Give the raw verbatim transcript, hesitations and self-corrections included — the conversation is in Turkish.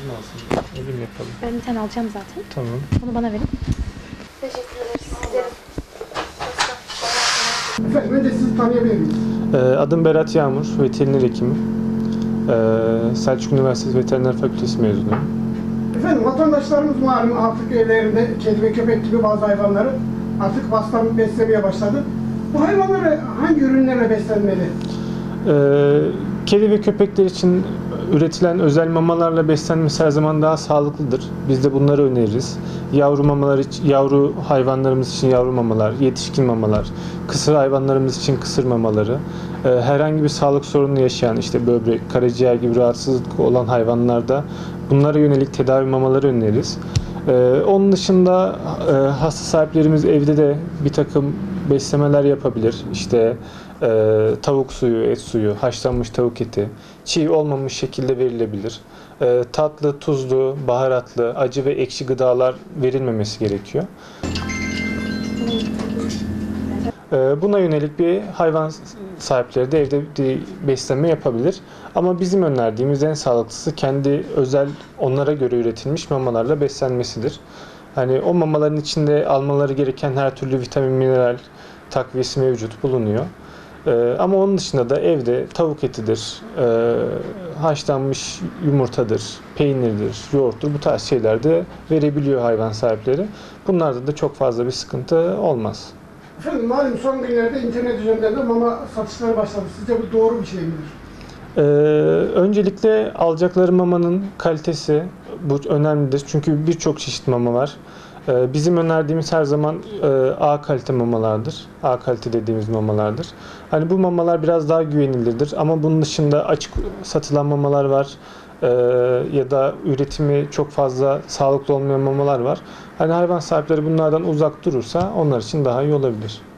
alsın? Öyle mi yapalım? Ben bir tane alacağım zaten. Tamam. Bunu bana verin. Teşekkür ederiz. Gidelim. Efendim önce sizi tanıyabilir miyiz? Ee, adım Berat Yağmur, veteriner hekimim. Ee, Selçuk Üniversitesi Veteriner Fakültesi mezunuyum. Efendim vatandaşlarımız malum artık evlerinde kedi ve köpek gibi bazı hayvanları artık vasıtan beslemeye başladı. Bu hayvanları hangi ürünlerle beslenmeli? Ee, kedi ve köpekler için üretilen özel mamalarla beslenmesi her zaman daha sağlıklıdır. Biz de bunları öneririz. Yavru mamalar için, yavru hayvanlarımız için yavru mamalar, yetişkin mamalar, kısır hayvanlarımız için kısır mamaları, ee, herhangi bir sağlık sorunu yaşayan, işte böbrek, karaciğer gibi rahatsızlık olan hayvanlarda bunlara yönelik tedavi mamaları öneririz. Ee, onun dışında e, hasta sahiplerimiz evde de bir takım beslemeler yapabilir. İşte e, tavuk suyu, et suyu, haşlanmış tavuk eti, çiğ olmamış şekilde verilebilir. E, tatlı, tuzlu, baharatlı, acı ve ekşi gıdalar verilmemesi gerekiyor. E, buna yönelik bir hayvan sahipleri de evde bir besleme yapabilir. Ama bizim önerdiğimiz en sağlıklısı kendi özel, onlara göre üretilmiş mamalarla beslenmesidir. Hani o mamaların içinde almaları gereken her türlü vitamin, mineral takviyesi mevcut bulunuyor. Ee, ama onun dışında da evde tavuk etidir, e, haşlanmış yumurtadır, peynirdir, yoğurttur, bu tarz şeyler de verebiliyor hayvan sahipleri. Bunlarda da çok fazla bir sıkıntı olmaz. Efendim malum son günlerde internet üzerinden de mama satışları başladı. Sizce bu doğru bir şey midir? Ee, öncelikle alacakları mamanın kalitesi bu önemlidir. Çünkü birçok çeşit mama var. Ee, bizim önerdiğimiz her zaman e, A kalite mamalardır. A kalite dediğimiz mamalardır. Hani bu mamalar biraz daha güvenilirdir. Ama bunun dışında açık satılan mamalar var. Ee, ya da üretimi çok fazla sağlıklı olmayan mamalar var. Hani hayvan sahipleri bunlardan uzak durursa onlar için daha iyi olabilir.